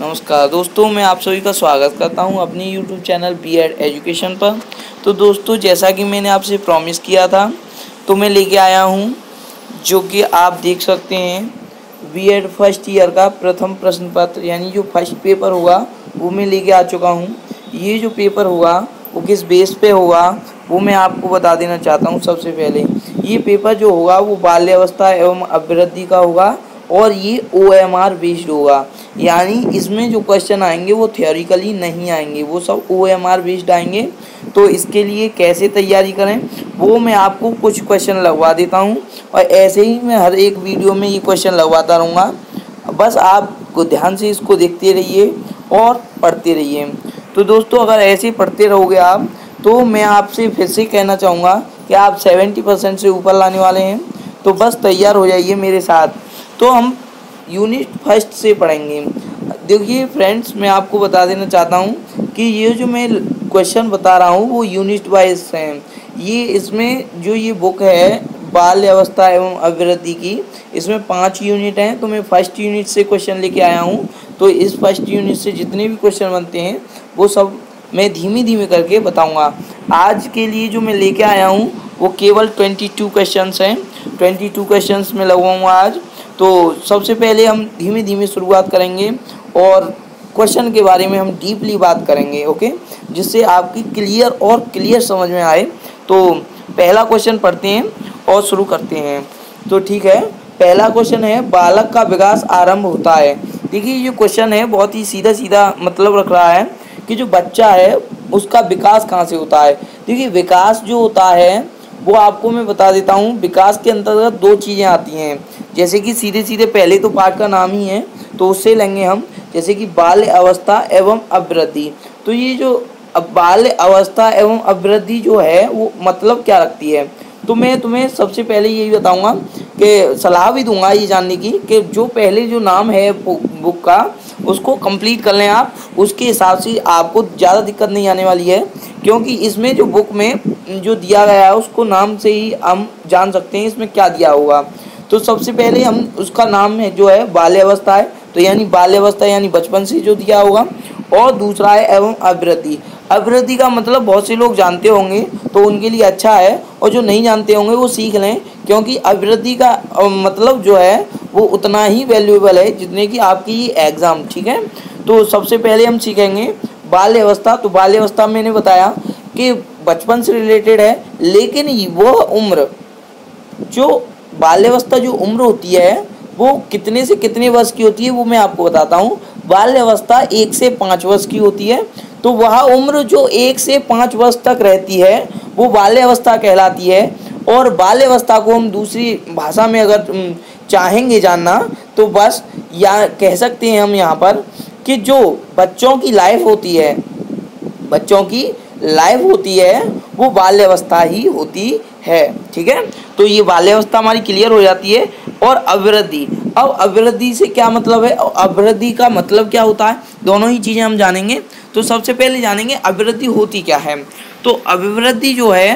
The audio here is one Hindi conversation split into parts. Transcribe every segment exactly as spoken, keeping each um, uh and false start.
नमस्कार दोस्तों, मैं आप सभी का स्वागत करता हूं अपनी YouTube channel B Ed education पर। तो दोस्तों, जैसा कि मैंने आपसे प्रॉमिस किया था, तो मैं लेके आया हूं, जो कि आप देख सकते हैं, बी एड फर्स्ट ईयर का प्रथम प्रश्न पत्र, यानी जो फर्स्ट पेपर होगा वो मैं लेके आ चुका हूं। ये जो पेपर होगा वो किस बेस पे होगा वो मैं आपको बता देना चाहता हूँ। सबसे पहले ये पेपर जो होगा वो बाल्यावस्था एवं अभिवृद्धि का होगा और ये ओ एम आर बेस्ड होगा, यानी इसमें जो क्वेश्चन आएंगे वो थियोरिकली नहीं आएंगे, वो सब ओ एम आर बेस्ड आएंगे। तो इसके लिए कैसे तैयारी करें वो मैं आपको कुछ क्वेश्चन लगवा देता हूं, और ऐसे ही मैं हर एक वीडियो में ये क्वेश्चन लगवाता रहूँगा। बस आपको ध्यान से इसको देखते रहिए और पढ़ते रहिए। तो दोस्तों, अगर ऐसे पढ़ते रहोगे आप, तो मैं आपसे फिर से कहना चाहूँगा कि आप सेवेंटी परसेंट से ऊपर लाने वाले हैं। तो बस तैयार हो जाइए मेरे साथ। तो हम यूनिट फर्स्ट से पढ़ेंगे। देखिए फ्रेंड्स, मैं आपको बता देना चाहता हूँ कि ये जो मैं क्वेश्चन बता रहा हूँ वो यूनिट वाइज हैं। ये इसमें जो ये बुक है बाल अवस्था एवं अभिवृद्धि की, इसमें पांच यूनिट हैं। तो मैं फर्स्ट यूनिट से क्वेश्चन लेके आया हूँ। तो इस फर्स्ट यूनिट से जितने भी क्वेश्चन बनते हैं वो सब मैं धीमे धीमे करके बताऊँगा। आज के लिए जो मैं लेके आया हूँ वो केवल ट्वेंटी टू क्वेश्चन हैं। ट्वेंटी टू क्वेश्चन में लगवाऊँगा आज। तो सबसे पहले हम धीमे धीमे शुरुआत करेंगे और क्वेश्चन के बारे में हम डीपली बात करेंगे, ओके, जिससे आपकी क्लियर और क्लियर समझ में आए। तो पहला क्वेश्चन पढ़ते हैं और शुरू करते हैं। तो ठीक है, पहला क्वेश्चन है, बालक का विकास आरंभ होता है। देखिए ये क्वेश्चन है बहुत ही सीधा सीधा मतलब रख रहा है कि जो बच्चा है उसका विकास कहाँ से होता है। देखिए विकास जो होता है वो आपको मैं बता देता हूँ। विकास के अंतर्गत दो चीज़ें आती हैं, जैसे कि सीधे सीधे पहले तो पाठ का नाम ही है तो उससे लेंगे हम, जैसे कि बाल्य अवस्था एवं अभिवृद्धि। तो ये जो बाल्य अवस्था एवं अभिवृद्धि जो है वो मतलब क्या रखती है, तो मैं तुम्हें सबसे पहले यही बताऊंगा कि सलाह भी दूंगा ये जानने की कि जो पहले जो नाम है बुक का उसको कंप्लीट कर लें आप। उसके हिसाब से आपको ज़्यादा दिक्कत नहीं आने वाली है, क्योंकि इसमें जो बुक में जो दिया गया है उसको नाम से ही हम जान सकते हैं इसमें क्या दिया होगा। तो सबसे पहले हम उसका नाम है जो है बाल्यावस्था है, तो यानी बाल्यावस्था यानी बचपन से जो दिया होगा। और दूसरा है एवं अभिवृद्धि। अभिवृद्धि का मतलब बहुत से लोग जानते होंगे तो उनके लिए अच्छा है, और जो नहीं जानते होंगे वो सीख लें, क्योंकि अभिवृद्धि का मतलब जो है वो उतना ही वैल्यूएबल है जितने कि आपकी ये एग्ज़ाम, ठीक है। तो सबसे पहले हम सीखेंगे बाल्यावस्था। तो बाल्यावस्था मैंने बताया कि बचपन से रिलेटेड है, लेकिन वह उम्र जो बाल्यावस्था जो उम्र होती है वो कितने से कितने वर्ष की होती है वो मैं आपको बताता हूँ। बाल्यावस्था एक से पाँच वर्ष की होती है। तो वह उम्र जो एक से पाँच वर्ष तक रहती है वो बाल्यावस्था कहलाती है। और बाल्यावस्था को हम दूसरी भाषा में अगर चाहेंगे जानना तो बस या कह सकते हैं हम यहाँ पर कि जो बच्चों की लाइफ होती है बच्चों की लाइफ होती है वो बाल्यावस्था ही होती है, ठीक है। तो ये बाल्यावस्था हमारी क्लियर हो जाती है। और अभिवृद्धि, अब अभिवृद्धि से क्या मतलब है, अभिवृद्धि का मतलब क्या होता है, दोनों ही चीज़ें हम जानेंगे। तो सबसे पहले जानेंगे अभिवृद्धि होती क्या है। तो अभिवृद्धि जो है,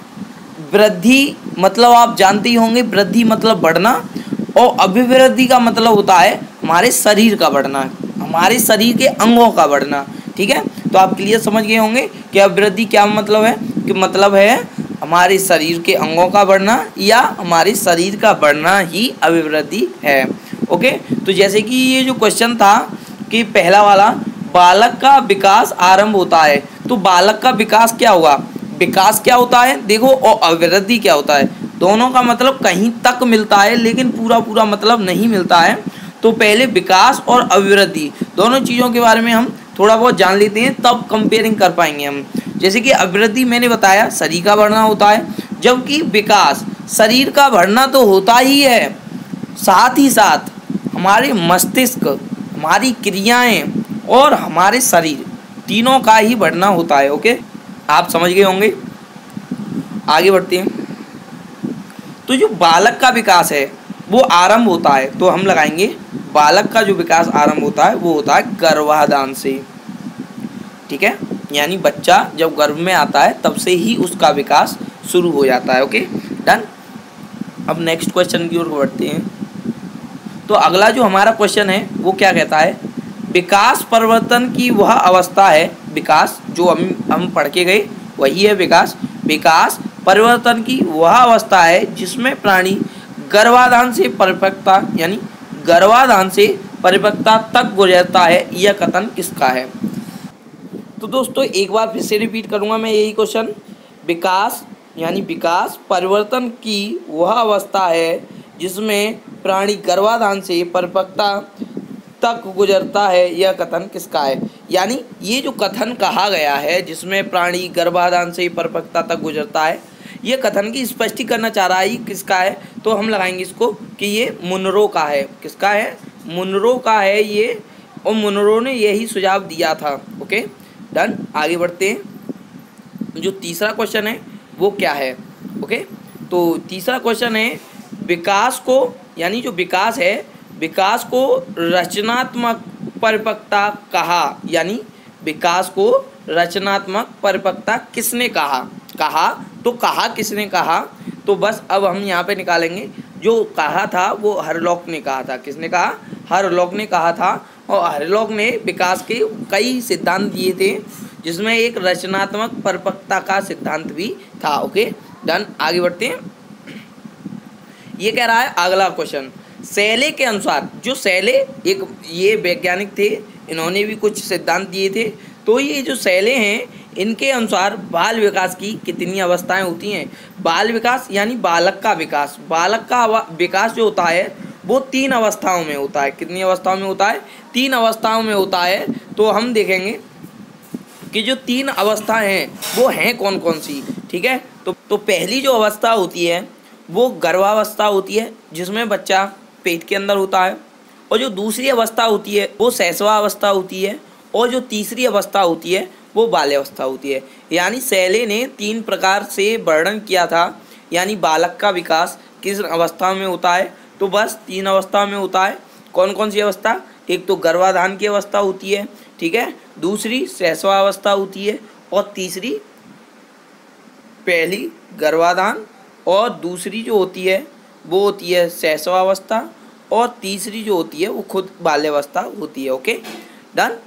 वृद्धि मतलब आप जानते ही होंगे, वृद्धि मतलब बढ़ना, और अभिवृद्धि का मतलब होता है हमारे शरीर का बढ़ना, हमारे शरीर के अंगों का बढ़ना, ठीक है। तो आप क्लियर समझ गए होंगे कि अभिवृद्धि क्या मतलब है, कि मतलब है हमारे शरीर के अंगों का बढ़ना या हमारे शरीर का बढ़ना ही अभिवृद्धि है, ओके। तो जैसे कि ये जो क्वेश्चन था कि पहला वाला, बालक का विकास आरंभ होता है। तो बालक का विकास क्या हुआ, विकास क्या होता है देखो, और अभिवृद्धि क्या होता है, दोनों का मतलब कहीं तक मिलता है लेकिन पूरा पूरा मतलब नहीं मिलता है। तो पहले विकास और अभिवृद्धि दोनों चीज़ों के बारे में हम थोड़ा बहुत जान लेते हैं, तब कंपेयरिंग कर पाएंगे हम। जैसे कि अभिवृद्धि मैंने बताया शरीर का बढ़ना होता है, जबकि विकास शरीर का बढ़ना तो होता ही है, साथ ही साथ हमारे मस्तिष्क, हमारी क्रियाएं और हमारे शरीर तीनों का ही बढ़ना होता है, ओके। आप समझ गए होंगे। आगे बढ़ते हैं। तो जो बालक का विकास है वो आरंभ होता है, तो हम लगाएंगे बालक का जो विकास आरंभ होता है वो होता है गर्भाधान से, ठीक है। यानी बच्चा जब गर्भ में आता है तब से ही उसका विकास शुरू हो जाता है, ओके डन। अब नेक्स्ट क्वेश्चन की ओर बढ़ते हैं। तो अगला जो हमारा क्वेश्चन है वो क्या कहता है, विकास परिवर्तन की वह अवस्था है, विकास जो हम हम पढ़ के गए वही है विकास। विकास परिवर्तन की वह अवस्था है जिसमें प्राणी गर्भाधान से परिपक्वता यानी गर्भाधान से परिपक्वता तक गुजरता है। यह कथन किसका है? तो दोस्तों एक बार फिर से रिपीट करूंगा मैं यही क्वेश्चन। विकास यानी विकास परिवर्तन की वह अवस्था है जिसमें प्राणी गर्भाधान से परिपक्वता तक गुजरता है। यह कथन किसका है? यानी ये जो कथन कहा गया है जिसमें प्राणी गर्भाधान से परिपक्वता तक गुजरता है, ये कथन की स्पष्टीकरण करना चाह रहा है ये किसका है? तो हम लगाएंगे इसको कि ये मुनरो का है। किसका है? मुनरो का है ये, और मुनरो ने यही सुझाव दिया था। ओके डन, आगे बढ़ते हैं। जो तीसरा क्वेश्चन है वो क्या है? ओके तो तीसरा क्वेश्चन है विकास को यानी जो विकास है, विकास को रचनात्मक परिपक्वता कहा, यानी विकास को रचनात्मक परिपक्वता किसने कहा? कहा तो कहा किसने कहा? तो बस अब हम यहाँ पे निकालेंगे। जो कहा था वो हरलॉक ने कहा था। किसने कहा? हरलॉक ने कहा था। और हरलॉक ने विकास के कई सिद्धांत दिए थे जिसमें एक रचनात्मक परिपक्वता का सिद्धांत भी था। ओके डन, आगे बढ़ते हैं। ये कह रहा है अगला क्वेश्चन, सेले के अनुसार, जो सेले एक ये वैज्ञानिक थे, इन्होंने भी कुछ सिद्धांत दिए थे। तो ये जो सेले हैं इनके अनुसार बाल विकास की कितनी अवस्थाएं होती हैं? बाल विकास यानी बालक का विकास, बालक का विकास जो होता है वो तीन अवस्थाओं में होता है। कितनी अवस्थाओं में होता है? तीन अवस्थाओं में होता है। तो हम देखेंगे कि जो तीन अवस्थाएं हैं वो हैं कौन कौन सी। ठीक है, तो तो पहली जो अवस्था होती है वो गर्भावस्था होती है जिसमें बच्चा पेट के अंदर होता है, और जो दूसरी अवस्था होती है वो शैशवावस्था होती है, और जो तीसरी अवस्था होती है वो बाल्यावस्था होती है। यानी सेले ने तीन प्रकार से वर्णन किया था, यानी बालक का विकास किस अवस्था में होता है? तो बस तीन अवस्था में होता है। कौन कौन सी अवस्था? एक तो गर्भाधान की अवस्था होती है, ठीक है, दूसरी शैशवावस्था होती है, और तीसरी पहली गर्भाधान और दूसरी जो होती है वो होती है शैशवावस्था, और तीसरी जो होती है वो खुद बाल्यावस्था होती है। ओके डन,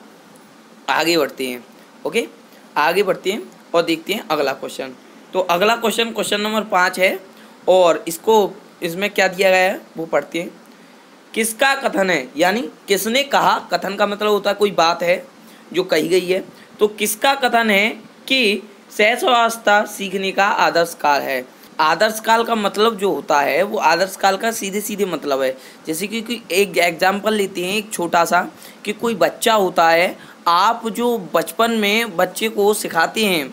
आगे बढ़ते हैं। ओके आगे बढ़ते हैं और देखते हैं अगला क्वेश्चन। तो अगला क्वेश्चन क्वेश्चन नंबर पाँच है, और इसको इसमें क्या दिया गया है वो पढ़ते हैं। किसका कथन है, यानी किसने कहा? कथन का मतलब होता है कोई बात है जो कही गई है। तो किसका कथन है कि शैशवावस्था सीखने का आदर्श काल है? आदर्श काल का मतलब जो होता है वो आदर्श काल का सीधे सीधे मतलब है, जैसे कि कोई एक एग्जाम्पल लेते हैं एक छोटा सा, कि कोई बच्चा होता है, आप जो बचपन में बच्चे को सिखाते हैं,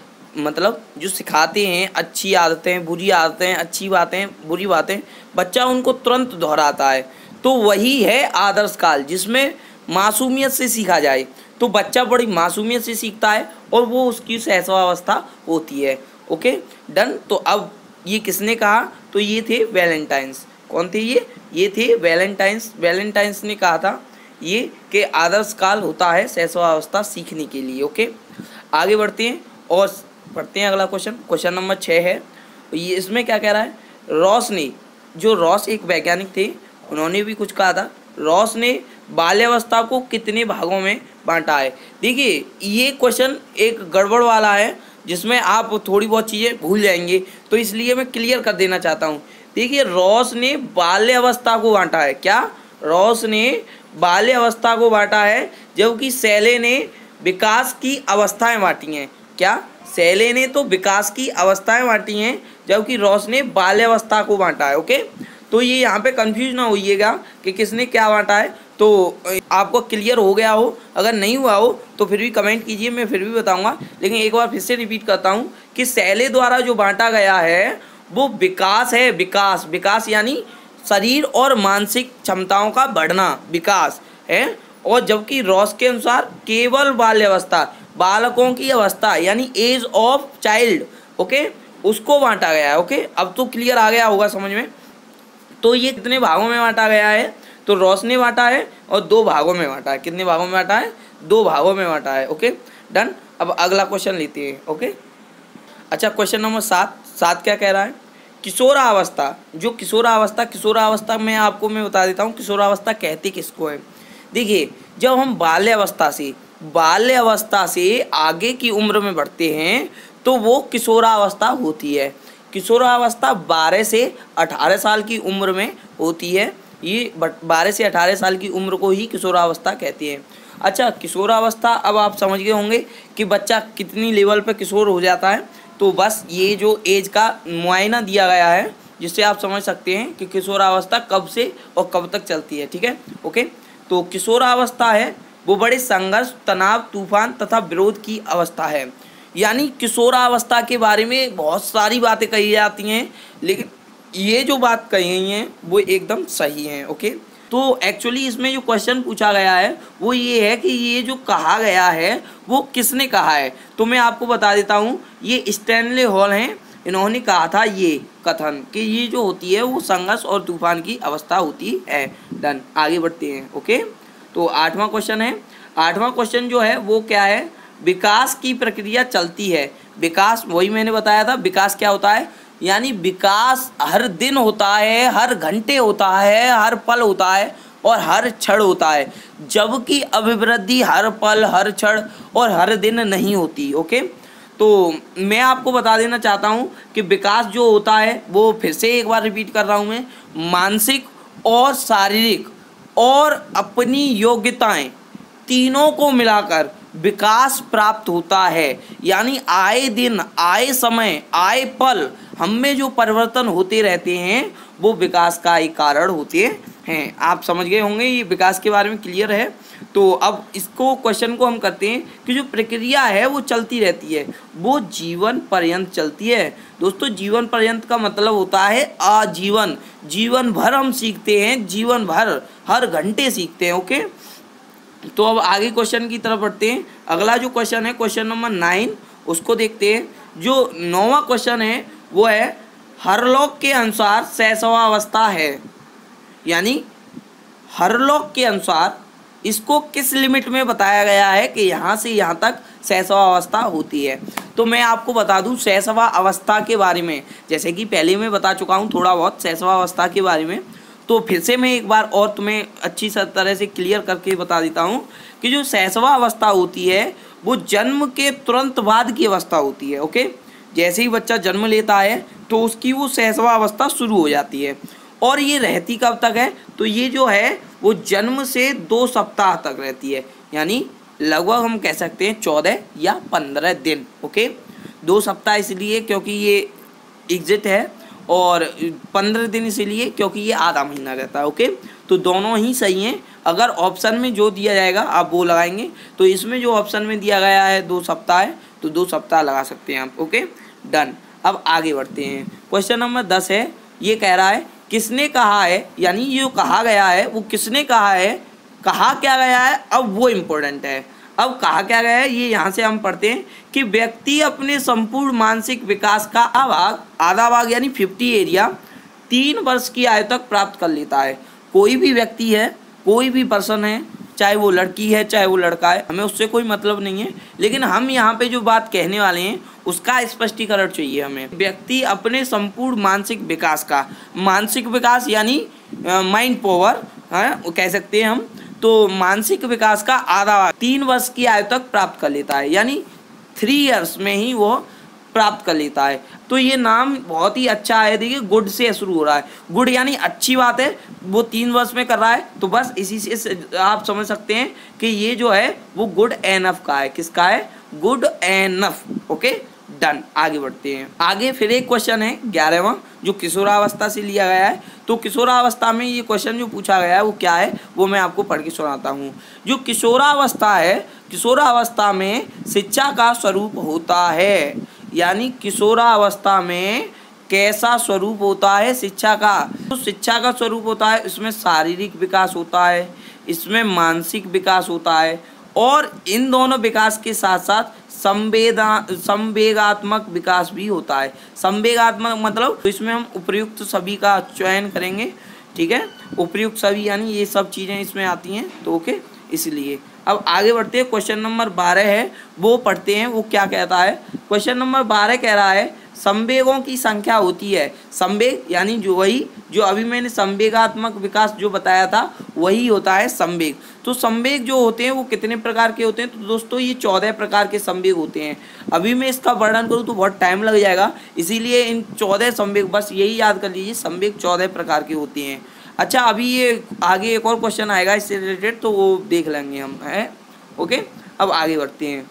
मतलब जो सिखाते हैं अच्छी आदतें, बुरी आदतें, अच्छी बातें, बुरी बातें, बच्चा उनको तुरंत दोहराता है। तो वही है आदर्श काल जिसमें मासूमियत से सीखा जाए। तो बच्चा बड़ी मासूमियत से सीखता है और वो उसकी शैशवावस्था होती है। ओके डन, तो अब ये किसने कहा? तो ये थे वैलेंटाइंस। कौन थे ये? ये थे वैलेंटाइंस। वैलेंटाइंस ने कहा था ये कि आदर्श काल होता है शैशवावस्था सीखने के लिए। ओके आगे बढ़ते हैं और पढ़ते हैं अगला क्वेश्चन। क्वेश्चन नंबर छः है, ये इसमें क्या कह रहा है? रॉस ने, जो रॉस एक वैज्ञानिक थे, उन्होंने भी कुछ कहा था। रॉस ने बाल्यावस्था को कितने भागों में बांटा है? देखिए ये क्वेश्चन एक गड़बड़ वाला है जिसमें आप थोड़ी बहुत चीज़ें भूल जाएंगे, तो इसलिए मैं क्लियर कर देना चाहता हूँ। देखिए रॉस ने बाल्यावस्था को बांटा है। क्या? रॉस ने बाल्यावस्था को बांटा है, जबकि सेले ने विकास की अवस्थाएं बांटी हैं। क्या? सेले ने तो विकास की अवस्थाएं बांटी हैं, जबकि रॉस ने बाल्यावस्था को बांटा है। ओके तो ये यहाँ पे कंफ्यूज ना होइएगा कि किसने क्या बांटा है, तो आपको क्लियर हो गया हो। अगर नहीं हुआ हो तो फिर भी कमेंट कीजिए, मैं फिर भी बताऊंगा। लेकिन एक बार फिर से रिपीट करता हूँ कि सेले द्वारा जो बांटा गया है वो विकास है। विकास विकास यानी शरीर और मानसिक क्षमताओं का बढ़ना, विकास है। और जबकि रॉस के अनुसार केवल बाल्यावस्था, बालकों की अवस्था यानी एज ऑफ चाइल्ड, ओके, उसको बांटा गया है। ओके अब तो क्लियर आ गया होगा समझ में। तो ये कितने भागों में बांटा गया है? तो रॉस ने बांटा है और दो भागों में बांटा है। कितने भागों में बांटा है? दो भागों में बांटा है। ओके डन, अब अगला क्वेश्चन लेते हैं। ओके अच्छा क्वेश्चन नंबर सात। सात क्या कह रहा है? किशोरावस्था, जो किशोरावस्था, किशोरावस्था में आपको मैं बता देता हूँ किशोरावस्था कहते किसको है। देखिए, जब हम बाल्यावस्था से बाल्यावस्था से आगे की उम्र में बढ़ते हैं तो वो किशोरावस्था होती है। किशोरावस्था बारह से अठारह साल की उम्र में होती है। ये बारह से अठारह साल की उम्र को ही किशोरावस्था कहते हैं। अच्छा, किशोरावस्था अब आप समझ गए होंगे कि बच्चा कितनी लेवल पे किशोर हो जाता है। तो बस ये जो एज का मुआयना दिया गया है जिससे आप समझ सकते हैं कि किशोरावस्था कब से और कब तक चलती है। ठीक है, ओके। तो किशोरावस्था है वो बड़े संघर्ष, तनाव, तूफान तथा विरोध की अवस्था है। यानी किशोरावस्था के बारे में बहुत सारी बातें कही जाती हैं, लेकिन ये जो बात कही गई हैं वो एकदम सही हैं। ओके, तो एक्चुअली इसमें जो क्वेश्चन पूछा गया है वो ये है कि ये जो कहा गया है वो किसने कहा है। तो मैं आपको बता देता हूँ, ये स्टैनले हॉल हैं, इन्होंने कहा था ये कथन कि ये जो होती है वो संघर्ष और तूफान की अवस्था होती है। डन, आगे बढ़ते हैं। ओके, तो आठवां क्वेश्चन है। आठवां क्वेश्चन जो है वो क्या है, विकास की प्रक्रिया चलती है। विकास, वही मैंने बताया था, विकास क्या होता है, यानी विकास हर दिन होता है, हर घंटे होता है, हर पल होता है और हर क्षण होता है, जबकि अभिवृद्धि हर पल, हर क्षण और हर दिन नहीं होती। ओके, तो मैं आपको बता देना चाहता हूँ कि विकास जो होता है वो, फिर से एक बार रिपीट कर रहा हूँ मैं, मानसिक और शारीरिक और अपनी योग्यताएं तीनों को मिलाकर विकास प्राप्त होता है। यानी आए दिन, आए समय, आए पल हम में जो परिवर्तन होते रहते हैं वो विकास का एक कारण होते हैं। आप समझ गए होंगे, ये विकास के बारे में क्लियर है। तो अब इसको क्वेश्चन को हम करते हैं कि जो प्रक्रिया है वो चलती रहती है, वो जीवन पर्यंत चलती है। दोस्तों, जीवन पर्यंत का मतलब होता है आजीवन, जीवन भर हम सीखते हैं, जीवन भर हर घंटे सीखते हैं। ओके, तो अब आगे क्वेश्चन की तरफ बढ़ते हैं। अगला जो क्वेश्चन है क्वेश्चन नंबर नाइन, उसको देखते हैं। जो नौवां क्वेश्चन है वो है, हरलॉक के अनुसार शैशवावस्था है, यानी हरलॉक के अनुसार इसको किस लिमिट में बताया गया है कि यहाँ से यहाँ तक शैशवावस्था होती है। तो मैं आपको बता दूँ शैशवावस्था के बारे में, जैसे कि पहले मैं बता चुका हूँ थोड़ा बहुत शैशवावस्था के बारे में, तो फिर से मैं एक बार और तुम्हें अच्छी तरह से क्लियर करके बता देता हूँ कि जो शैशवावस्था होती है वो जन्म के तुरंत बाद की अवस्था होती है। ओके, जैसे ही बच्चा जन्म लेता है तो उसकी वो शैशवावस्था शुरू हो जाती है, और ये रहती कब तक है, तो ये जो है वो जन्म से दो सप्ताह तक रहती है, यानी लगभग हम कह सकते हैं चौदह या पंद्रह दिन। ओके, दो सप्ताह इसलिए क्योंकि ये एग्जिट है, और पंद्रह दिन इसलिए क्योंकि ये आधा महीना रहता है। ओके, तो दोनों ही सही हैं। अगर ऑप्शन में जो दिया जाएगा आप वो लगाएंगे, तो इसमें जो ऑप्शन में दिया गया है दो सप्ताह है तो दो सप्ताह लगा सकते हैं आप। Okay, done. अब आगे बढ़ते हैं। क्वेश्चन नंबर दस है, ये कह रहा है किसने कहा है, यानी ये जो कहा गया है वो किसने कहा है, कहा क्या गया है, अब वो इम्पोर्टेंट है। अब कहा क्या गया है ये यहाँ से हम पढ़ते हैं कि व्यक्ति अपने संपूर्ण मानसिक विकास का भाग, आधा भाग यानी फिफ्टी एरिया तीन वर्ष की आयु तक प्राप्त कर लेता है। कोई भी व्यक्ति है, कोई भी पर्सन है, चाहे वो लड़की है चाहे वो लड़का है, हमें उससे कोई मतलब नहीं है, लेकिन हम यहाँ पे जो बात कहने वाले हैं उसका स्पष्टीकरण चाहिए हमें। व्यक्ति अपने संपूर्ण मानसिक विकास का, मानसिक विकास यानी माइंड पावर है वो कह सकते हैं हम, तो मानसिक विकास का आधा तीन वर्ष की आयु तक प्राप्त कर लेता है, यानी थ्री इयर्स में ही वो प्राप्त कर लेता है। तो ये नाम बहुत ही अच्छा है। देखिए, गुड से शुरू हो रहा है, गुड यानी अच्छी बात है, वो तीन वर्ष में कर रहा है, तो बस इसी से आप समझ सकते हैं कि ये जो है वो गुड एनफ का है। किसका है, गुड एनफ। Okay, done. आगे बढ़ते हैं। आगे फिर एक क्वेश्चन है ग्यारहवां जो किशोरावस्था से लिया गया है। तो किशोरावस्था में ये क्वेश्चन जो पूछा गया है वो क्या है वो मैं आपको पढ़ के सुनाता हूँ। जो किशोरावस्था है, किशोरावस्था में शिक्षा का स्वरूप होता है, यानी किशोरावस्था में कैसा स्वरूप होता है शिक्षा का, तो शिक्षा का स्वरूप होता है इसमें शारीरिक विकास होता है, इसमें मानसिक विकास होता है, और इन दोनों विकास के साथ साथ संवेदा संवेगात्मक विकास भी होता है। संवेगात्मक मतलब तो इसमें हम उपयुक्त सभी का चयन करेंगे। ठीक है, उपयुक्त सभी यानी ये सब चीज़ें इसमें आती हैं, तो ओके, इसलिए अब आगे बढ़ते हैं। क्वेश्चन नंबर बारह है वो पढ़ते हैं, वो क्या कहता है। क्वेश्चन नंबर बारह कह रहा है संवेगों की संख्या होती है। संवेग यानी जो वही जो अभी मैंने संवेगात्मक विकास जो बताया था वही होता है संवेग। तो संवेग जो होते हैं वो कितने प्रकार के होते हैं? तो दोस्तों ये चौदह प्रकार के संवेग होते हैं। अभी मैं इसका वर्णन करूँ तो बहुत टाइम लग जाएगा, इसीलिए इन चौदह संवेग बस यही याद कर लीजिए, संवेग चौदह प्रकार के होते हैं। अच्छा, अभी ये आगे एक और क्वेश्चन आएगा इससे रिलेटेड, तो वो देख लेंगे हम, है ओके। अब आगे बढ़ते हैं।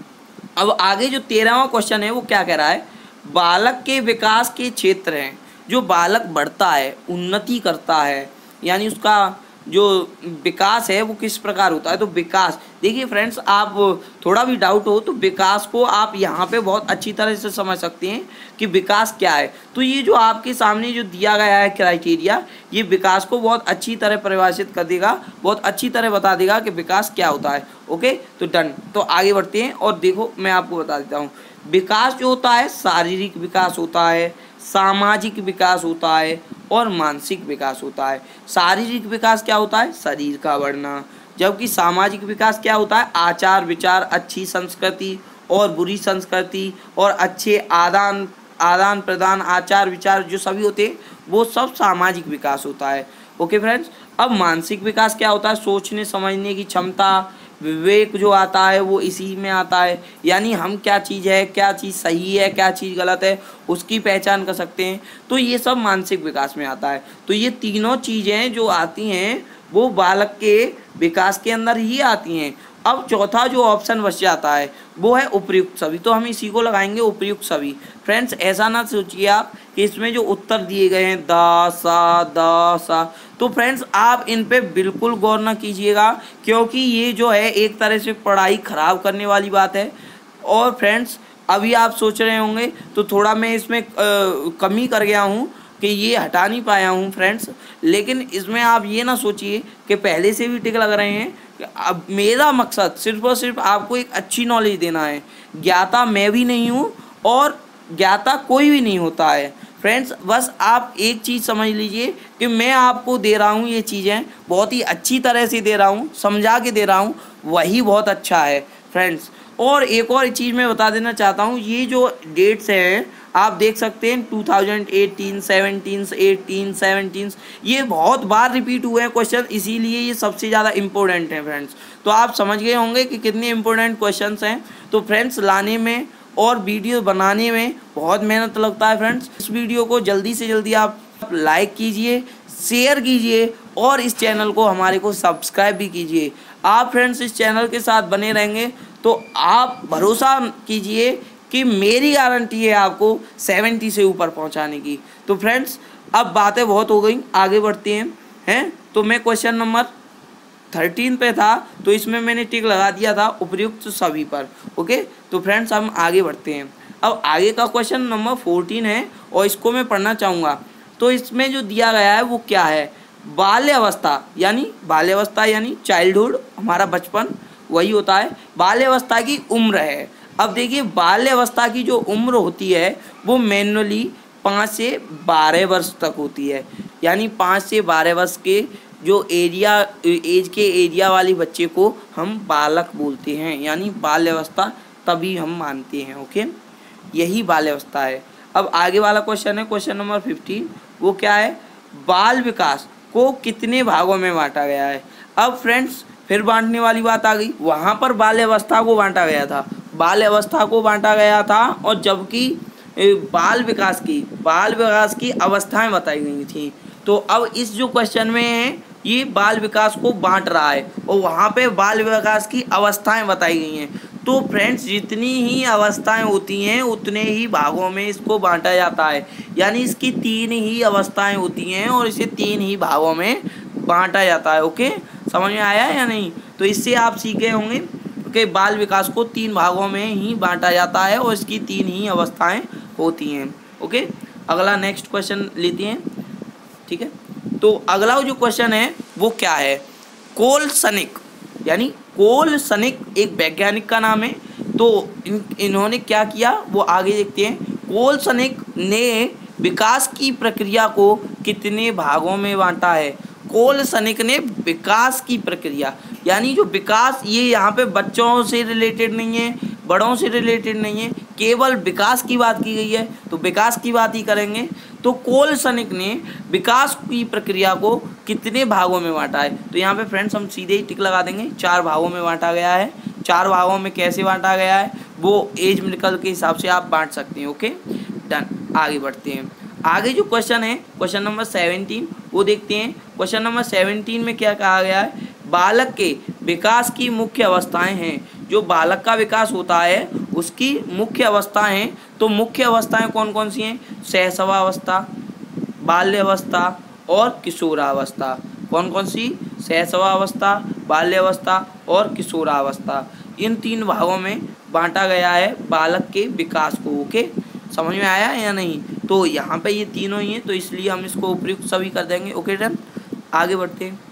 अब आगे जो तेरहवां क्वेश्चन है वो क्या कह रहा है? बालक के विकास के क्षेत्र हैं। जो बालक बढ़ता है, उन्नति करता है, यानी उसका जो विकास है वो किस प्रकार होता है? तो विकास, देखिए फ्रेंड्स, आप थोड़ा भी डाउट हो तो विकास को आप यहाँ पे बहुत अच्छी तरह से समझ सकते हैं कि विकास क्या है। तो ये जो आपके सामने जो दिया गया है क्राइटेरिया, ये विकास को बहुत अच्छी तरह परिभाषित कर देगा, बहुत अच्छी तरह बता देगा कि विकास क्या होता है। ओके, तो डन। तो आगे बढ़ते हैं और देखो मैं आपको बता देता हूँ। विकास जो होता है, शारीरिक विकास होता है, सामाजिक विकास होता है और मानसिक विकास होता है। शारीरिक विकास क्या होता है? शरीर का बढ़ना। जबकि सामाजिक विकास क्या होता है? आचार विचार, अच्छी संस्कृति और बुरी संस्कृति और अच्छे आदान आदान प्रदान, आचार विचार जो सभी होते हैं वो सब सामाजिक विकास होता है। ओके फ्रेंड्स, अब मानसिक विकास क्या होता है? सोचने समझने की क्षमता, विवेक जो आता है वो इसी में आता है, यानी हम क्या चीज़ है, क्या चीज़ सही है, क्या चीज़ गलत है, उसकी पहचान कर सकते हैं। तो ये सब मानसिक विकास में आता है। तो ये तीनों चीज़ें जो आती हैं वो बालक के विकास के अंदर ही आती हैं। अब चौथा जो ऑप्शन बच जाता है वो है उपयुक्त सभी, तो हम इसी को लगाएंगे, उपयुक्त सभी। फ्रेंड्स, ऐसा ना सोचिए आप कि इसमें जो उत्तर दिए गए हैं दा सा दा सा, तो फ्रेंड्स आप इन पे बिल्कुल गौर ना कीजिएगा, क्योंकि ये जो है एक तरह से पढ़ाई ख़राब करने वाली बात है। और फ्रेंड्स अभी आप सोच रहे होंगे तो थोड़ा मैं इसमें कमी कर गया हूँ कि ये हटा नहीं पाया हूँ फ्रेंड्स, लेकिन इसमें आप ये ना सोचिए कि पहले से भी टिक लग रहे हैं। अब मेरा मकसद सिर्फ और सिर्फ आपको एक अच्छी नॉलेज देना है। ज्ञाता मैं भी नहीं हूँ और ज्ञाता कोई भी नहीं होता है फ्रेंड्स। बस आप एक चीज़ समझ लीजिए कि मैं आपको दे रहा हूँ ये चीज़ें बहुत ही अच्छी तरह से दे रहा हूँ, समझा के दे रहा हूँ, वही बहुत अच्छा है फ्रेंड्स। और एक और चीज़ मैं बता देना चाहता हूँ, ये जो डेट्स हैं आप देख सकते हैं two thousand eighteen, seventeen, eighteen, seventeen, ये बहुत बार रिपीट हुए हैं क्वेश्चन, इसीलिए ये सबसे ज़्यादा इम्पोर्टेंट हैं फ्रेंड्स। तो आप समझ गए होंगे कि कितने इम्पोर्टेंट क्वेश्चंस हैं। तो फ्रेंड्स लाने में और वीडियो बनाने में बहुत मेहनत लगता है फ्रेंड्स। इस वीडियो को जल्दी से जल्दी आप लाइक कीजिए, शेयर कीजिए और इस चैनल को हमारे को सब्सक्राइब भी कीजिए। आप फ्रेंड्स इस चैनल के साथ बने रहेंगे तो आप भरोसा कीजिए कि मेरी गारंटी है आपको सेवेंटी से ऊपर पहुंचाने की। तो फ्रेंड्स अब बातें बहुत हो गई, आगे बढ़ते हैं हैं तो मैं क्वेश्चन नंबर थर्टीन पे था तो इसमें मैंने टिक लगा दिया था उपयुक्त सभी पर। ओके, तो फ्रेंड्स हम आगे बढ़ते हैं। अब आगे का क्वेश्चन नंबर फोर्टीन है और इसको मैं पढ़ना चाहूँगा। तो इसमें जो दिया गया है वो क्या है? बाल्य अवस्था, यानी बाल्य अवस्था यानी चाइल्डहुड, हमारा बचपन वही होता है। बाल्य अवस्था की उम्र है। अब देखिए बाल्य अवस्था की जो उम्र होती है वो मैनुअली पाँच से बारह वर्ष तक होती है, यानी पाँच से बारह वर्ष के जो एरिया एज के एरिया वाले बच्चे को हम बालक बोलते हैं, यानी बाल्य अवस्था तभी हम मानते हैं। ओके, यही बाल्य अवस्था है। अब आगे वाला क्वेश्चन है क्वेश्चन नंबर फिफ्टीन, वो क्या है? बाल विकास को कितने भागों में बांटा गया है? अब फ्रेंड्स फिर बांटने वाली बात आ गई। वहाँ पर बाल्य अवस्था को बांटा गया था, बाल्य अवस्था को बांटा गया था और जबकि बाल विकास की बाल विकास की अवस्थाएं बताई गई थी। तो अब इस जो क्वेश्चन में है ये बाल विकास को बांट रहा है और वहाँ पे बाल विकास की अवस्थाएं बताई गई हैं। तो फ्रेंड्स जितनी ही अवस्थाएं होती हैं उतने ही भागों में इसको बांटा जाता है, यानी इसकी तीन ही अवस्थाएं होती हैं और इसे तीन ही भागों में बांटा जाता है। ओके, समझ में आया या नहीं? तो इससे आप सीख गए होंगे कि बाल विकास को तीन भागों में ही बांटा जाता है और इसकी तीन ही अवस्थाएं होती हैं। ओके, अगला नेक्स्ट क्वेश्चन लेते हैं। ठीक है, तो अगला जो क्वेश्चन है वो क्या है? कोलसनिक, यानी कोलसनिक एक वैज्ञानिक का नाम है। तो इन इन्होंने क्या किया वो आगे देखते हैं। कोलसनिक ने विकास की प्रक्रिया को कितने भागों में बांटा है? कोलसनिक ने विकास की प्रक्रिया, यानी जो विकास, ये यहाँ पे बच्चों से रिलेटेड नहीं है, बड़ों से रिलेटेड नहीं है, केवल विकास की बात की गई है तो विकास की बात ही करेंगे। तो कोलसनिक ने विकास की प्रक्रिया को कितने भागों में बांटा है, तो यहाँ पे फ्रेंड्स हम सीधे ही टिक लगा देंगे, चार भागों में बांटा गया है। चार भागों में कैसे बांटा गया है वो एज मेडिकल के हिसाब से आप बांट सकते हैं। ओके डन, आगे बढ़ते हैं। आगे जो क्वेश्चन है क्वेश्चन नंबर सेवेंटीन वो देखते हैं। क्वेश्चन नंबर सेवेंटीन में क्या कहा गया है, बालक के विकास की मुख्य अवस्थाएं हैं। जो बालक का विकास होता है उसकी मुख्य अवस्थाएं हैं। तो मुख्य अवस्थाएं कौन कौन सी हैं, शैशवावस्था, बाल्यावस्था और किशोरावस्था। कौन कौन सी, शैशवावस्था, बाल्यावस्था और किशोरावस्था। इन तीन भागों में बांटा गया है बालक के विकास को। ओके, समझ में आया या नहीं। तो यहाँ पे ये तीनों ही हैं तो इसलिए हम इसको उपयुक्त सभी कर देंगे। ओके डन, आगे बढ़ते हैं।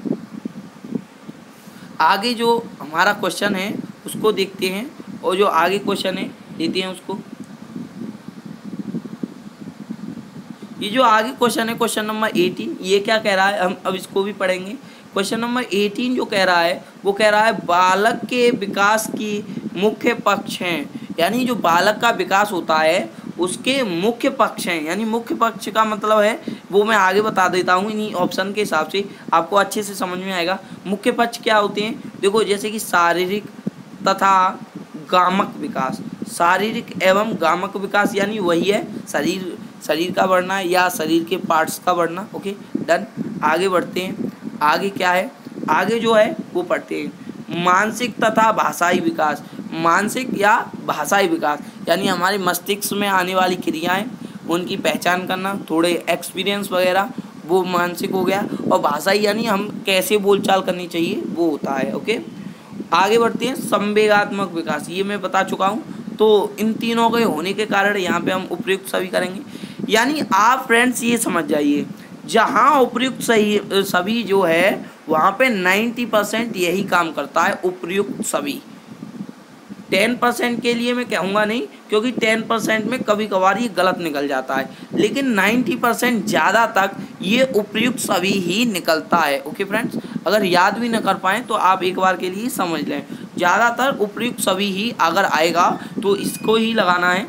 आगे जो हमारा क्वेश्चन है उसको देखते हैं और जो आगे क्वेश्चन है लेते हैं उसको। ये जो आगे क्वेश्चन है क्वेश्चन नंबर एटीन, ये क्या कह रहा है हम अब इसको भी पढ़ेंगे। क्वेश्चन नंबर एटीन जो कह रहा है वो कह रहा है बालक के विकास की मुख्य पक्ष हैं। यानी जो बालक का विकास होता है उसके मुख्य पक्ष हैं। यानी मुख्य पक्ष का मतलब है वो मैं आगे बता देता हूँ इन्हीं ऑप्शन के हिसाब से, आपको अच्छे से समझ में आएगा। मुख्य पक्ष क्या होते हैं, देखो जैसे कि शारीरिक तथा गामक विकास। शारीरिक एवं गामक विकास यानी वही है शरीर शरीर का बढ़ना या शरीर के पार्ट्स का बढ़ना। ओके डन, आगे बढ़ते हैं। आगे क्या है, आगे जो है वो पढ़ते हैं। मानसिक तथा भाषाई विकास। मानसिक या भाषाई विकास यानी हमारे मस्तिष्क में आने वाली क्रियाएं उनकी पहचान करना, थोड़े एक्सपीरियंस वगैरह, वो मानसिक हो गया। और भाषाई यानी हम कैसे बोलचाल करनी चाहिए वो होता है। ओके, आगे बढ़ते हैं। संवेगात्मक विकास, ये मैं बता चुका हूँ। तो इन तीनों के होने के कारण यहाँ पे हम उपयुक्त सभी करेंगे। यानी आप फ्रेंड्स ये समझ जाइए, जहाँ उपयुक्त सही सभी जो है वहाँ पे नब्बे परसेंट यही काम करता है, उपयुक्त सभी। टेन परसेंट के लिए मैं कहूँगा नहीं, क्योंकि टेन परसेंट में कभी कभार ये गलत निकल जाता है, लेकिन नब्बे परसेंट ज़्यादा तक ये उपयुक्त सभी ही निकलता है। ओके फ्रेंड्स, अगर याद भी न कर पाएँ तो आप एक बार के लिए समझ लें, ज़्यादातर उपयुक्त सभी ही अगर आएगा तो इसको ही लगाना है।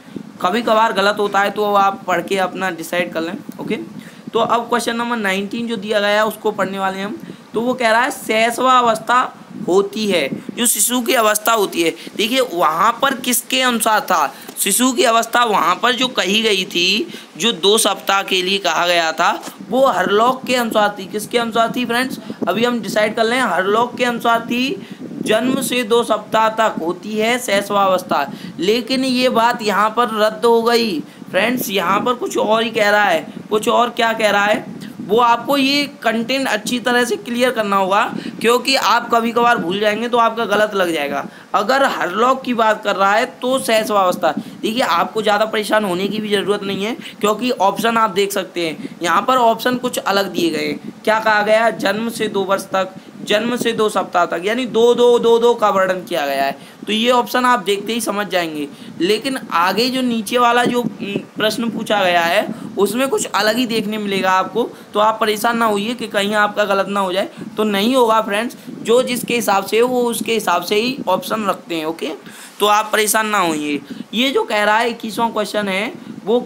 कभी कभार गलत होता है तो आप पढ़ के अपना डिसाइड कर लें। ओके, तो अब क्वेश्चन नंबर नाइनटीन जो दिया गया है उसको पढ़ने वाले हैं हम। तो वो कह रहा है शैशवावस्था होती है, जो शिशु की अवस्था होती है। देखिए वहाँ पर किसके अनुसार था, शिशु की अवस्था वहाँ पर जो कही गई थी, जो दो सप्ताह के लिए कहा गया था, वो हरलॉक के अनुसार थी। किसके अनुसार थी फ्रेंड्स, अभी हम डिसाइड कर लें। हरलॉक के अनुसार थी, जन्म से दो सप्ताह तक होती है शैशवावस्था। लेकिन ये बात यहाँ पर रद्द हो गई फ्रेंड्स, यहाँ पर कुछ और ही कह रहा है। कुछ और क्या कह रहा है वो आपको ये कंटेंट अच्छी तरह से क्लियर करना होगा, क्योंकि आप कभी कभार भूल जाएंगे तो आपका गलत लग जाएगा। अगर हरलॉक की बात कर रहा है तो शैशवावस्था, देखिए आपको ज़्यादा परेशान होने की भी ज़रूरत नहीं है, क्योंकि ऑप्शन आप देख सकते हैं। यहाँ पर ऑप्शन कुछ अलग दिए गए हैं। क्या कहा गया है, जन्म से दो वर्ष तक, जन्म से दो सप्ताह तक, यानी दो दो दो दो का वर्णन किया गया है। तो ये ऑप्शन आप देखते ही समझ जाएंगे। लेकिन आगे जो नीचे वाला जो प्रश्न पूछा गया है उसमें कुछ अलग ही देखने मिलेगा आपको, तो आप परेशान ना होइए कि कहीं आपका गलत ना हो जाए। तो नहीं होगा फ्रेंड्स, जो जिसके हिसाब से वो उसके हिसाब से ही ऑप्शन रखते हैं। ओके, तो आप परेशान ना होइए। ये जो कह रहा है इक्कीसवां क्वेश्चन है वो,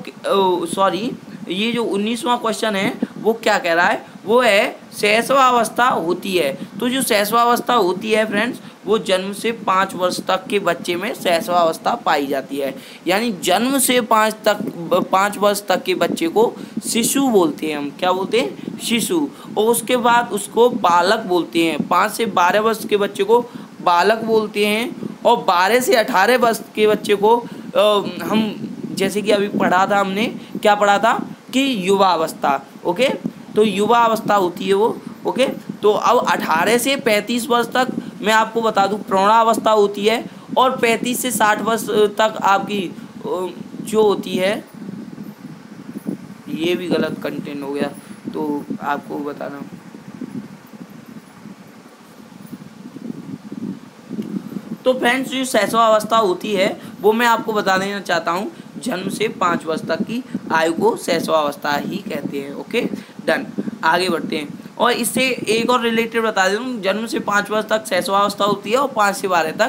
सॉरी ये जो उन्नीसवां क्वेश्चन है वो क्या कह रहा है, वो है शैशवावस्था होती है। तो जो शैशवावस्था होती है फ्रेंड्स, वो जन्म से पाँच वर्ष तक के बच्चे में शैशवावस्था पाई जाती है। यानी जन्म से पाँच तक पाँच वर्ष तक के बच्चे को शिशु बोलते हैं हम। क्या बोलते हैं, शिशु। और उसके बाद उसको बालक बोलते हैं। पाँच से बारह वर्ष के बच्चे को बालक बोलते हैं, और बारह से अठारह वर्ष के बच्चे को आ, हम जैसे कि अभी पढ़ा था हमने, क्या पढ़ा था कि युवा अवस्था। ओके, तो युवा अवस्था होती है वो। ओके, तो अब अठारह से पैंतीस वर्ष तक मैं आपको बता दूं प्रौढ़ावस्था होती है, और पैंतीस से साठ वर्ष तक आपकी जो होती है, ये भी गलत कंटेंट हो गया तो आपको बताना। तो फ्रेंड्स जो शैशवावस्था होती है वो मैं आपको बता देना चाहता हूँ, जन्म से पाँच वर्ष तक की आयु को शैशवावस्था ही कहते हैं। ओके डन, आगे बढ़ते हैं। और इससे एक और रिलेटेड बता दूँ, जन्म से पाँच वर्ष तक शैशवावस्था होती है और पाँच से बारह तक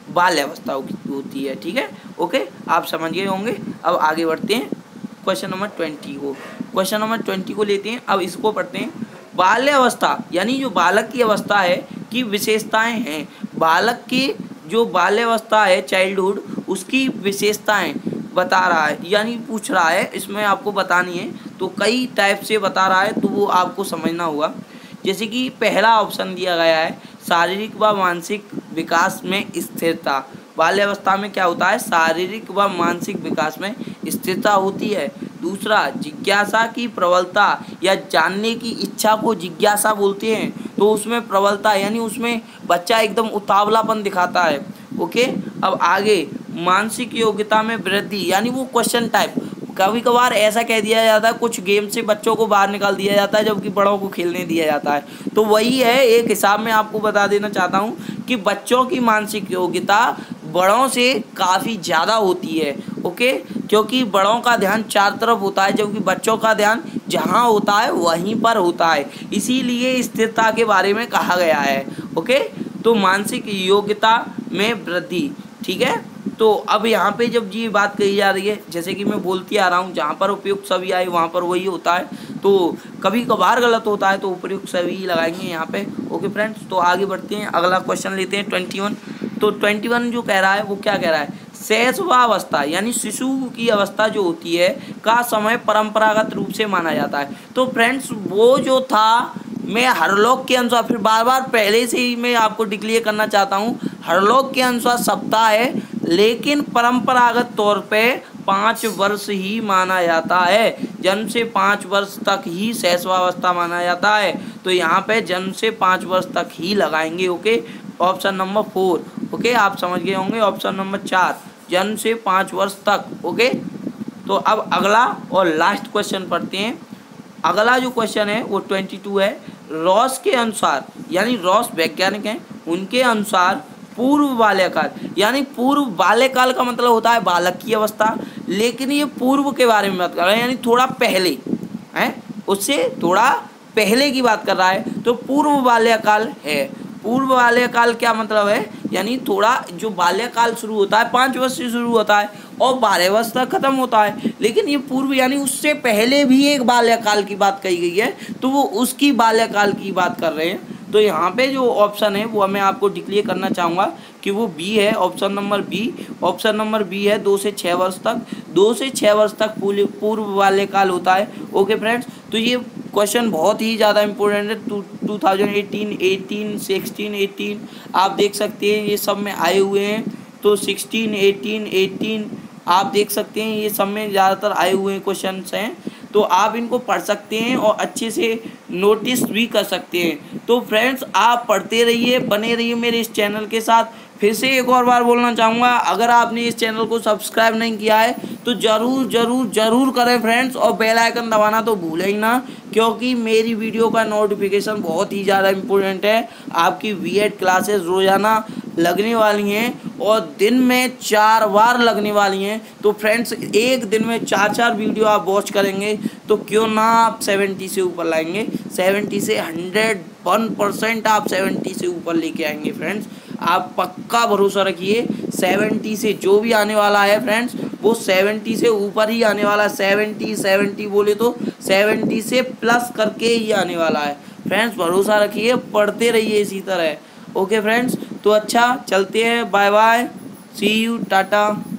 बाल्यावस्था होती है। ठीक है, ओके, आप समझ गए होंगे। अब आगे बढ़ते हैं क्वेश्चन नंबर ट्वेंटी को। क्वेश्चन नंबर ट्वेंटी को लेते हैं, अब इसको पढ़ते हैं। बाल्यावस्था यानी जो बालक की अवस्था है की विशेषताएं हैं। बालक की जो बाल्यावस्था है, चाइल्डहुड, उसकी विशेषताएं बता रहा है, यानी पूछ रहा है, इसमें आपको बतानी है। तो कई टाइप से बता रहा है, तो वो आपको समझना होगा। जैसे कि पहला ऑप्शन दिया गया है, शारीरिक व मानसिक विकास में स्थिरता। बाल्यावस्था में क्या होता है, शारीरिक व मानसिक विकास में स्थिरता होती है। दूसरा, जिज्ञासा की प्रबलता या जानने की इच्छा को जिज्ञासा बोलते हैं, तो उसमें प्रबलता यानी उसमें बच्चा एकदम उतावलापन दिखाता है। ओके, अब आगे, मानसिक योग्यता में वृद्धि यानी वो क्वेश्चन टाइप। कभी कभार ऐसा कह दिया जाता है, कुछ गेम से बच्चों को बाहर निकाल दिया जाता है जबकि बड़ों को खेलने दिया जाता है। तो वही है, एक हिसाब में आपको बता देना चाहता हूँ कि बच्चों की मानसिक योग्यता बड़ों से काफ़ी ज़्यादा होती है। ओके, क्योंकि बड़ों का ध्यान चार तरफ होता है जबकि बच्चों का ध्यान जहाँ होता है वहीं पर होता है, इसीलिए स्थिरता के बारे में कहा गया है। ओके, तो मानसिक योग्यता में वृद्धि। ठीक है, तो अब यहाँ पे जब ये बात कही जा रही है, जैसे कि मैं बोलती आ रहा हूँ, जहाँ पर उपयुक्त सभी आए वहाँ पर वही होता है। तो कभी कभार गलत होता है तो उपयुक्त सभी लगाएंगे यहाँ पे। ओके फ्रेंड्स, तो आगे बढ़ते हैं, अगला क्वेश्चन लेते हैं ट्वेंटी वन। तो ट्वेंटी वन जो कह रहा है वो क्या कह रहा है, शैशवावस्था यानी शिशु की अवस्था जो होती है का समय परंपरागत रूप से माना जाता है। तो फ्रेंड्स, वो जो था, मैं हरलोक के अनुसार, फिर बार बार पहले से ही मैं आपको डिक्लेयर करना चाहता हूँ, हरलोक के अनुसार सप्ताह है, लेकिन परंपरागत तौर पे पाँच वर्ष ही माना जाता है। जन्म से पाँच वर्ष तक ही शैशवावस्था माना जाता है। तो यहाँ पे जन्म से पाँच वर्ष तक ही लगाएंगे। Okay, option number four. Okay, आप समझ गए होंगे। ऑप्शन नंबर चार, जन्म से पाँच वर्ष तक। ओके, तो अब अगला और लास्ट क्वेश्चन पढ़ते हैं। अगला जो क्वेश्चन है वो ट्वेंटी टू है। रॉस के अनुसार, यानी रॉस वैज्ञानिक हैं, उनके अनुसार पूर्व बाल्यकाल यानी पूर्व बाल्यकाल का मतलब होता है बालक की अवस्था, लेकिन ये पूर्व के बारे में बात कर रहा है, यानी थोड़ा पहले है, उससे थोड़ा पहले की बात कर रहा है। तो पूर्व बाल्यकाल है। पूर्व बाल्यकाल क्या मतलब है, यानी थोड़ा जो बाल्यकाल शुरू होता है पाँच वर्ष से शुरू होता है और बारह वर्ष तक खत्म होता है, लेकिन ये पूर्व यानी उससे पहले भी एक बाल्यकाल की बात कही गई है, तो वो उसकी बाल्यकाल की बात कर रहे हैं। तो यहाँ पे जो ऑप्शन है वो मैं आपको डिक्लेयर करना चाहूँगा कि वो बी है, option number B. Option number B है, दो से छः वर्ष तक, दो से छः वर्ष तक पूर्व बाल्यकाल होता है। ओके फ्रेंड्स, तो ये क्वेश्चन बहुत ही ज़्यादा इंपॉर्टेंट है। Two two thousand eighteen, eighteen, sixteen, eighteen आप देख सकते हैं, ये सब में आए हुए हैं। तो सिक्सटीन, एटीन, एटीन आप देख सकते हैं, ये सब में ज़्यादातर आए हुए क्वेश्चन हैं। तो आप इनको पढ़ सकते हैं और अच्छे से नोटिस भी कर सकते हैं। तो फ्रेंड्स, आप पढ़ते रहिए, बने रहिए मेरे इस चैनल के साथ। फिर से एक और बार बोलना चाहूँगा, अगर आपने इस चैनल को सब्सक्राइब नहीं किया है तो ज़रूर ज़रूर ज़रूर करें फ्रेंड्स, और बेल आइकन दबाना तो भूलें ही ना, क्योंकि मेरी वीडियो का नोटिफिकेशन बहुत ही ज़्यादा इम्पोर्टेंट है। आपकी बीएड क्लासेस रोज़ाना लगने वाली हैं और दिन में चार बार लगने वाली हैं। तो फ्रेंड्स, एक दिन में चार चार वीडियो आप वॉच करेंगे तो क्यों ना आप सेवेंटी से ऊपर लाएंगे, सेवेंटी से हंड्रेड वन परसेंट आप सेवेंटी से ऊपर लेके आएंगे फ्रेंड्स। आप पक्का भरोसा रखिए, सेवेंटी से जो भी आने वाला है फ्रेंड्स वो सेवेंटी से ऊपर ही आने वाला है। सेवेंटी सेवेंटी बोले तो सेवेंटी से प्लस करके ही आने वाला है फ्रेंड्स। भरोसा रखिए, पढ़ते रहिए इसी तरह। ओके फ्रेंड्स, तो अच्छा चलते हैं, bye bye, see you, Tata.